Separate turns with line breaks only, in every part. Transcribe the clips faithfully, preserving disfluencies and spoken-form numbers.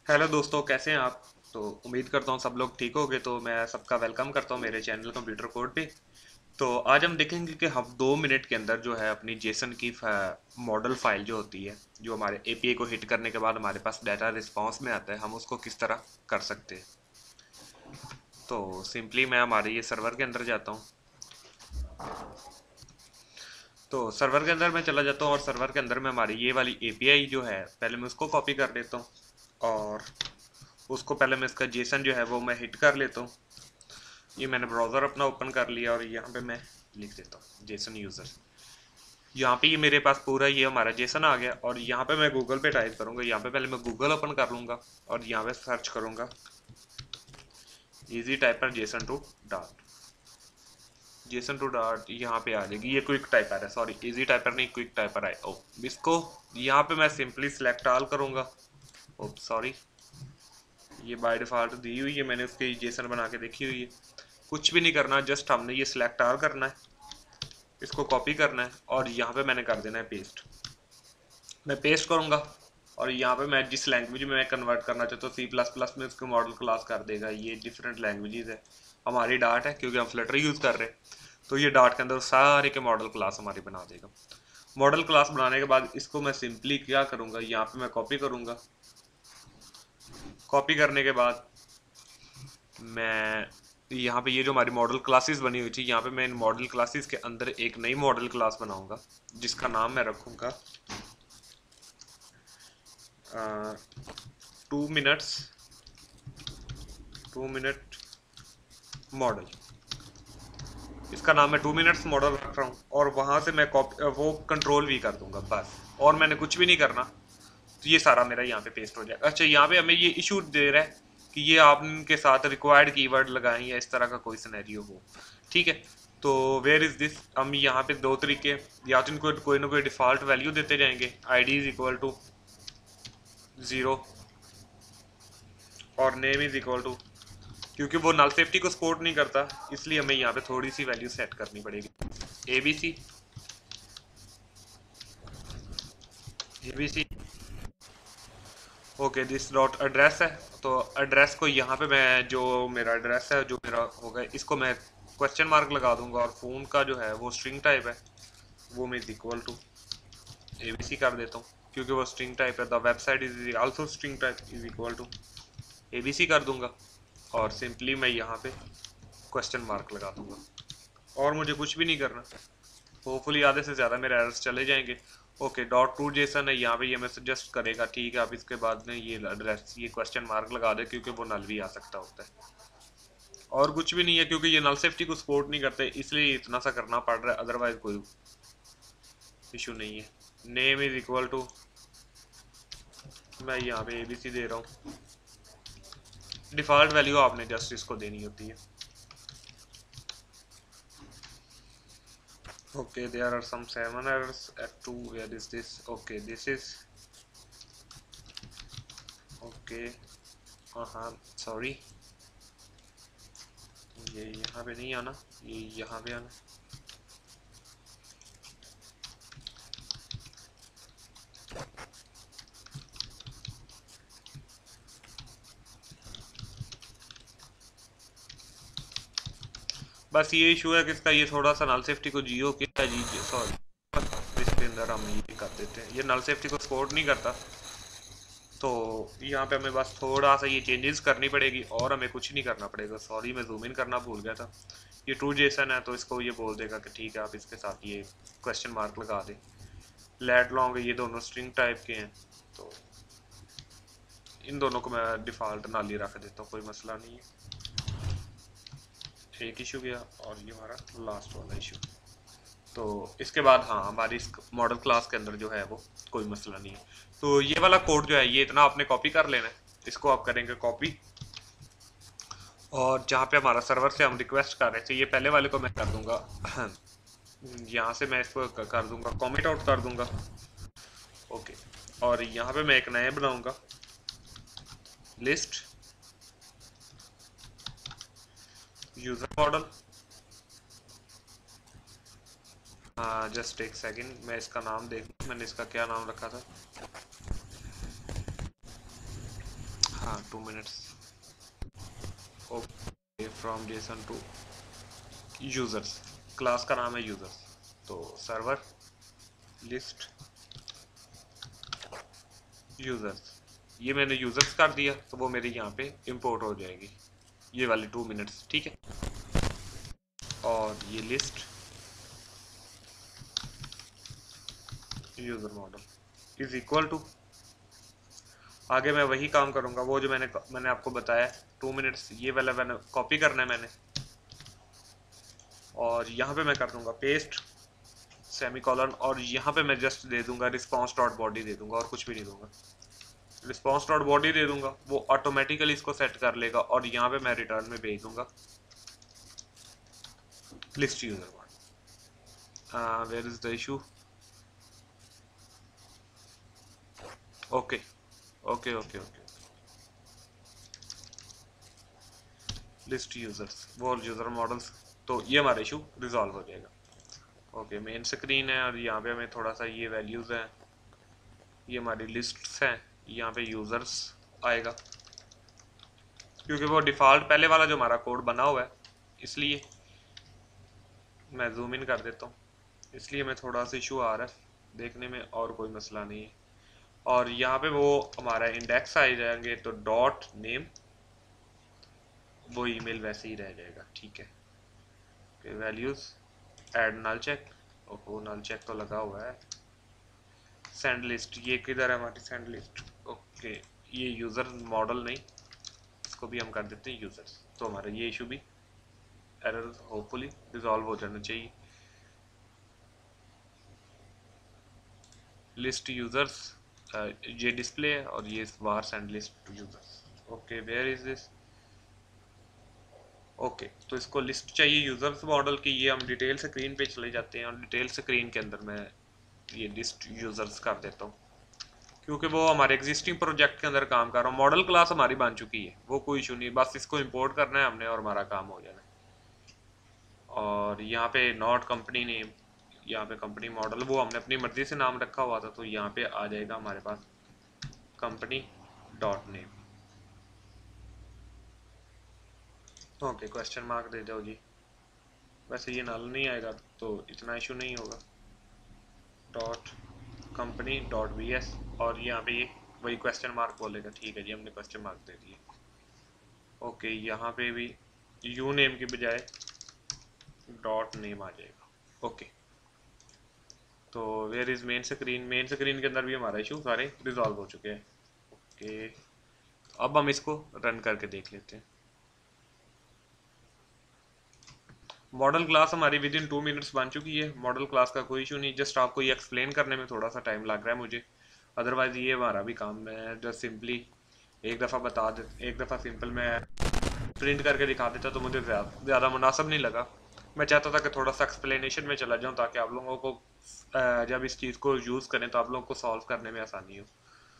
Hello दोस्तों, कैसे हैं आप। तो उम्मीद करता हूँ सब लोग ठीक होंगे। तो मैं सबका वेलकम करता हूँ मेरे चैनल कंप्यूटर कोड पे। तो आज हम देखेंगे कि हम दो मिनट के अंदर जो है अपनी जेसन की मॉडल फाइल जो होती है, जो हमारे एपीआई को हिट करने के बाद हमारे पास डाटा रिस्पांस में आता है, हम उसको किस तरह कर सकते हैं। तो सिंपली मैं हमारे ये सर्वर के अंदर जाता हूँ। तो सर्वर के अंदर मैं चला जाता हूँ और सर्वर के अंदर में हमारी ये वाली एपीआई जो है, पहले मैं उसको कॉपी कर लेता हूँ। और उसको पहले मैं इसका जेसन जो है वो मैं हिट कर लेता हूँ। ये मैंने ब्राउज़र अपना ओपन कर लिया और यहाँ पे मैं लिख देता हूँ जेसन यूज़र। यहाँ पे ये मेरे पास पूरा ये हमारा जेसन आ गया और यहाँ पे मैं गूगल पे टाइप करूँगा। यहाँ पे पहले मैं गूगल ओपन कर लूँगा और यहाँ पे सर्च करूँगा easy typer JSON to Dart. JSON to Dart यहाँ पे आ जाएगी। ये क्विक टाइपर है, सॉरी इजी टाइपर नहीं, क्विक टाइपर है। ओ, इसको यहाँ पे मैं सिंपली सिलेक्ट ऑल करूँगा। ओ सॉरी, ये बाय डिफ़ॉल्ट दी हुई है, मैंने उसकी जेसन बना के देखी हुई है। कुछ भी नहीं करना, जस्ट हमने ये सिलेक्ट ऑल करना है, इसको कॉपी करना है और यहाँ पे मैंने कर देना है पेस्ट। मैं पेस्ट करूँगा और यहाँ पे मैं जिस लैंग्वेज में मैं कन्वर्ट करना चाहता हूँ सी प्लस प्लस में उसको मॉडल क्लास कर देगा। ये डिफरेंट लैंग्वेजेस है, हमारी डाट है क्योंकि हम फ्लटर यूज़ कर रहे हैं। तो ये डाट के अंदर सारे के मॉडल क्लास हमारी बना देगा। मॉडल क्लास बनाने के बाद इसको मैं सिंपली क्या करूँगा, यहाँ पे मैं कॉपी करूँगा। कॉपी करने के बाद मैं यहाँ पे ये जो हमारी मॉडल क्लासेस बनी हुई थी, यहाँ पे मैं इन मॉडल क्लासेस के अंदर एक नई मॉडल क्लास बनाऊंगा जिसका नाम मैं रखूँगा two minutes two minute model. इसका नाम मैं टू मिनट्स मॉडल रख रहा हूँ और वहाँ से मैं कॉपी वो कंट्रोल भी कर दूंगा बस, और मैंने कुछ भी नहीं करना। तो ये सारा मेरा यहाँ पे पेस्ट हो जाएगा। अच्छा, यहाँ पे हमें ये इशू दे रहा है कि ये आपके साथ रिक्वायर्ड कीवर्ड लगाएं या इस तरह का कोई सिनेरियो हो। ठीक है, तो वेयर इज दिस, हम यहाँ पे दो तरीके, या तो इनको कोई ना कोई डिफॉल्ट वैल्यू देते जाएंगे, I D is equal to zero और नेम इज इक्वल टू, क्योंकि वो नल सेफ्टी को सपोर्ट नहीं करता इसलिए हमें यहाँ पे थोड़ी सी वैल्यू सेट करनी पड़ेगी। A B C A B C okay, this dot address है। तो एड्रेस को यहाँ पे मैं, जो मेरा एड्रेस है जो मेरा होगा, इसको मैं क्वेश्चन मार्क लगा दूंगा और फ़ोन का जो है वो स्ट्रिंग टाइप है, वो मैं इक्वल टू एबीसी कर देता हूँ क्योंकि वो स्ट्रिंग टाइप है। The website is also string type is equal to ABC कर दूंगा और सिंपली मैं यहाँ पे क्वेश्चन मार्क लगा दूंगा और मुझे कुछ भी नहीं करना। होपफुली आधे से ज़्यादा मेरे एरर्स चले जाएंगे। ओके, डॉट टू जेसन है यहाँ पे, ये मैं सजेस्ट करेगा। ठीक है, आप इसके बाद में ये एड्रेस, ये क्वेश्चन मार्क लगा दे क्योंकि वो नल भी आ सकता होता है। और कुछ भी नहीं है क्योंकि ये नल सेफ्टी को सपोर्ट नहीं करते, इसलिए इतना सा करना पड़ रहा है, अदरवाइज कोई इशू नहीं है। नेम इज इक्वल टू, मैं यहाँ पे एबीसी दे रहा हूँ। डिफ़ॉल्ट वैल्यू आपने जस्ट इसको देनी होती है। Okay, there are some seven errors at two. Where is this? Okay, this is okay. हाँ हाँ, सॉरी, ये यहाँ पे नहीं आना, ये यहाँ पे आना। बस ये इशू है कि इसका ये थोड़ा सा नल सेफ्टी को जियो क्या जी, सॉरी, इसके अंदर हम ये कर देते हैं, ये नल सेफ्टी को सपोर्ट नहीं करता। तो यहाँ पे हमें बस थोड़ा सा ये चेंजेस करनी पड़ेगी और हमें कुछ नहीं करना पड़ेगा। सॉरी, मैं जूम इन करना भूल गया था। ये ट्रू जेसन है तो इसको ये बोल देगा कि ठीक है आप इसके साथ ये क्वेश्चन मार्क लगा दें। लेट लॉन्ग, ये दोनों स्ट्रिंग टाइप के हैं तो इन दोनों को मैं डिफ़ॉल्ट नाल ही रख देता हूँ, कोई मसला नहीं है। एक इशू गया और ये हमारा लास्ट वाला इशू। तो इसके बाद हाँ, हमारी इस मॉडल क्लास के अंदर जो है वो कोई मसला नहीं है। तो ये वाला कोड जो है ये इतना आपने कॉपी कर लेना है, इसको आप करेंगे कॉपी और जहाँ पे हमारा सर्वर से हम रिक्वेस्ट कर रहे थे, ये पहले वाले को मैं कर दूंगा यहाँ से मैं इसको कर दूंगा कॉमेंट आउट कर दूंगा। ओके, और यहाँ पे मैं एक नया बनाऊंगा लिस्ट यूजर मॉडल। हाँ, जस्ट एक सेकंड, मैं इसका नाम देख, मैंने इसका क्या नाम रखा था। हाँ two minutes. Okay from JSON to users, class का नाम है यूजर्स, तो सर्वर लिस्ट यूजर्स, ये मैंने यूजर्स कर दिया तो वो मेरे यहाँ पे इंपोर्ट हो जाएगी ये वाली टू मिनट्स, ठीक है। और ये list user model is equal to, आगे मैं वही काम करूंगा वो जो मैंने मैंने आपको बताया टू मिनट्स, ये वाला मैंने कॉपी करना है मैंने, और यहाँ पे मैं कर दूंगा पेस्ट सेमी कॉलन, और यहाँ पे मैं जस्ट दे दूंगा रिस्पॉन्स डॉट बॉडी दे दूंगा और कुछ भी नहीं दूंगा। रिस्पॉन्स डॉट बॉडी दे दूंगा, वो ऑटोमेटिकली इसको सेट कर लेगा, और यहाँ पे मैं रिटर्न में भेज दूंगा list user model. Where is the issue? Okay okay okay okay list users वो यूजर मॉडल्स, तो ये हमारा इशू रिजॉल्व हो जाएगा। ओके मेन स्क्रीन है और यहाँ पे हमें थोड़ा सा ये वैल्यूज हैं, ये हमारी लिस्ट्स हैं, यहाँ पे यूजर्स आएगा क्योंकि वो डिफ़ॉल्ट पहले वाला जो हमारा कोड बना हुआ है, इसलिए मैं जूम इन कर देता हूँ, इसलिए मैं थोड़ा सा इशू आ रहा है देखने में, और कोई मसला नहीं है। और यहाँ पे वो हमारा इंडेक्स आ जाएंगे तो डॉट नेम वो ईमेल वैसे ही रह जाएगा, ठीक है। वैल्यूज ऐड नल चेक, ओहो नल चेक तो लगा हुआ है। सेंड लिस्ट, ये किधर है हमारी सेंड लिस्ट? ओके ये यूज़र मॉडल नहीं, इसको भी हम कर देते हैं यूज़र्स, तो हमारा ये इशू भी एरर होपफुली रिजॉल्व हो जाना चाहिए। लिस्ट यूज़र्स ये डिस्प्ले है और ये var send list to users. Okay where is this? Okay तो इसको लिस्ट चाहिए यूज़र्स मॉडल की, ये हम डिटेल स्क्रीन पे चले जाते हैं और डिटेल स्क्रीन के अंदर मैं ये लिस्ट यूज़र्स कर देता हूँ क्योंकि वो हमारे एग्जिस्टिंग प्रोजेक्ट के अंदर काम कर रहा हूँ। मॉडल क्लास हमारी बन चुकी है, वो कोई इशू नहीं, बस इसको इंपोर्ट करना है हमने और हमारा काम हो जाना है। और यहाँ पे नॉट कंपनी नेम, यहाँ पे कंपनी मॉडल वो हमने अपनी मर्जी से नाम रखा हुआ था, तो यहाँ पे आ जाएगा हमारे पास company dot name. Okay question mark दे दो जी, वैसे ये नल नहीं आएगा तो इतना इशू नहीं होगा। Dot company dot V S, और यहाँ पे ये वही क्वेश्चन मार्क बोलेगा, ठीक है जी हमने क्वेश्चन मार्क दे दिए। ओके यहाँ पे भी यू नेम की बजाय डॉट नेम आ जाएगा। ओके तो where is main screen, main screen के अंदर भी हमारा इशू सारे रिजॉल्व हो चुके हैं। ओके अब हम इसको रन करके देख लेते हैं। मॉडल क्लास हमारी विद इन टू मिनट्स बन चुकी है, मॉडल क्लास का कोई इशू नहीं, जस्ट आपको ये एक्सप्लेन करने में थोड़ा सा टाइम लग रहा है मुझे, अदरवाइज ये हमारा भी काम है। जस्ट सिंपली एक दफ़ा बता दे, एक दफ़ा सिंपल मैं प्रिंट करके दिखा देता तो मुझे ज़्यादा मुनासिब नहीं लगा। मैं चाहता था कि थोड़ा सा एक्सप्लेनेशन में चला जाऊँ ताकि आप लोगों को जब इस चीज़ को यूज़ करें तो आप लोगों को सॉल्व करने में आसानी हो।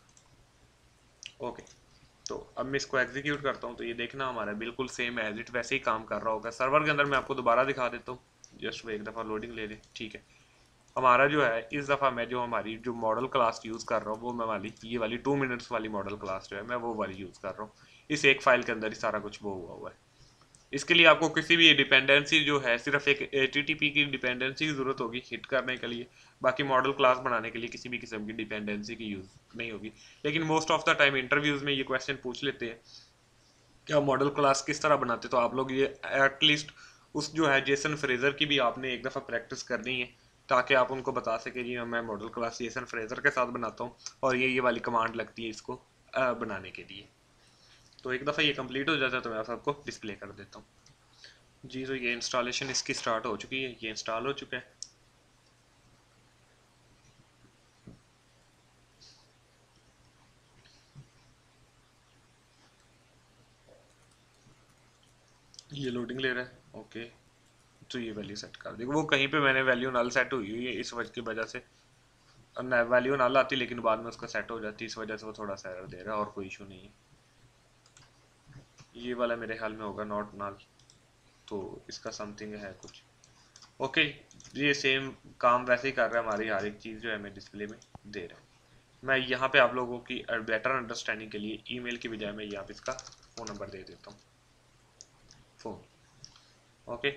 ओके तो अब मैं इसको एग्जीक्यूट करता हूँ तो ये देखना हमारा बिल्कुल सेम एज इट वैसे ही काम कर रहा होगा। सर्वर के अंदर मैं आपको दोबारा दिखा देता हूँ, जस्ट वो एक दफ़ा लोडिंग ले लें, ठीक है। हमारा जो है इस दफ़ा मैं जो हमारी जो मॉडल क्लास यूज़ कर रहा हूँ वो मैं वाली ये वाली टू मिनट्स वाली मॉडल क्लास जो है मैं वो वाली यूज़ कर रहा हूँ। इस एक फाइल के अंदर ही सारा कुछ वो हुआ हुआ है। इसके लिए आपको किसी भी डिपेंडेंसी जो है सिर्फ एक एच टी टी पी की डिपेंडेंसी की ज़रूरत होगी हिट करने के लिए, बाकी मॉडल क्लास बनाने के लिए किसी भी किस्म की डिपेंडेंसी की यूज़ नहीं होगी। लेकिन most of the time interviews में ये क्वेश्चन पूछ लेते हैं कि आप मॉडल क्लास किस तरह बनाते, तो आप लोग ये एटलीस्ट उस जो है जेसन फ्रेजर की भी आपने एक दफ़ा प्रैक्टिस करनी है ताकि आप उनको बता सके जी मैं मॉडल क्लास जेसन फ्रेजर के साथ बनाता हूँ और ये ये वाली कमांड लगती है इसको अ, बनाने के लिए। तो एक दफ़ा ये कंप्लीट हो जाता है तो मैं आपको डिस्प्ले कर देता हूँ जी। तो ये इंस्टॉलेशन इसकी स्टार्ट हो चुकी है, ये इंस्टॉल हो चुका है। ये लोडिंग ले रहा है। ओके तो ये वैल्यू सेट कर दी, वो कहीं पे मैंने वैल्यू नल सेट हुई हुई है इस वजह की वजह से वैल्यू नल आती लेकिन बाद में उसका सेट हो जाती, इस वजह से वो थोड़ा सा एरर दे रहा है और कोई इशू नहीं है। ये वाला मेरे ख्याल में होगा नॉट नल, तो इसका समथिंग है कुछ। ओके ये सेम काम वैसे ही कर रहा है, हमारी हर एक चीज़ जो है हमें डिस्प्ले में दे रहा है। मैं यहाँ पे आप लोगों की बेटर अंडरस्टैंडिंग के लिए ईमेल की बजाय मैं यहाँ पे इसका फ़ोन नंबर दे देता हूँ, फ़ोन। ओके,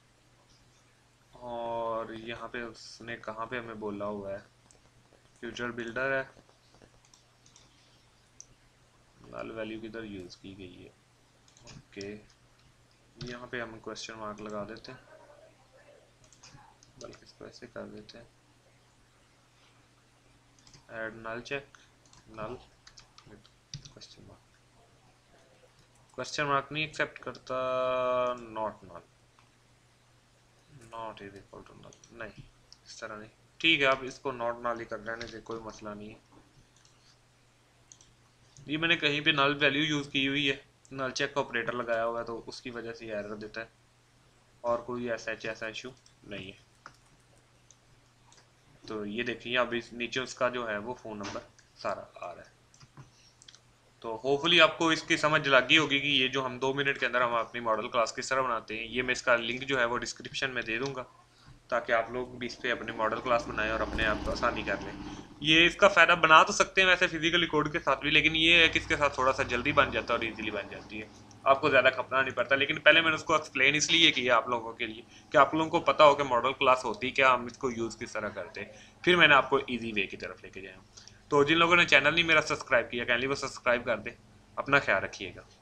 और यहाँ पे उसने कहाँ पे हमें बोला हुआ है, फ्यूचर बिल्डर है, नल वैल्यू किधर यूज़ की गई है। ओके, यहाँ पे हम क्वेश्चन मार्क लगा देते हैं, बल्कि इसको ऐसे कर देते हैं, add null check, null question mark. Question mark नहीं एक्सेप्ट करता, not null, not is equal to null, नहीं इस तरह नहीं। ठीक है, अब इसको नॉट नल ही कर लेने से कोई मसला नहीं है। ये मैंने कहीं पे नल वैल्यू यूज़ की हुई है, नल चेक का ऑपरेटर लगाया हुआ है, तो उसकी वजह से एरर देता है, और कोई ऐसा ऐसा इशू नहीं है। तो ये देखिए अब इस नीचे उसका जो है वो फ़ोन नंबर सारा आ रहा है। तो होपफुली आपको इसकी समझ लगी होगी कि ये जो हम दो मिनट के अंदर हम अपनी मॉडल क्लास किस तरह बनाते हैं। ये मैं इसका लिंक जो है वो डिस्क्रिप्शन में दे दूंगा, ताकि आप लोग भी इस पर अपनी मॉडल क्लास बनाएं और अपने आप को आसानी कर लें। ये इसका फ़ायदा बना तो सकते हैं वैसे फिजिकली कोड के साथ भी, लेकिन ये है कि इसके साथ थोड़ा सा जल्दी बन जाता है और इजीली बन जाती है, आपको ज़्यादा खपना नहीं पड़ता। लेकिन पहले मैंने उसको एक्सप्लेन इसलिए किया आप लोगों के लिए कि आप लोगों को पता हो कि मॉडल क्लास होती क्या, हम इसको यूज़ किस तरह करते हैं, फिर मैंने आपको ईजी वे की तरफ लेके जाया। तो जिन लोगों ने चैनल नहीं मेरा सब्सक्राइब किया, कैनली वो सब्सक्राइब कर दे। अपना ख्याल रखिएगा।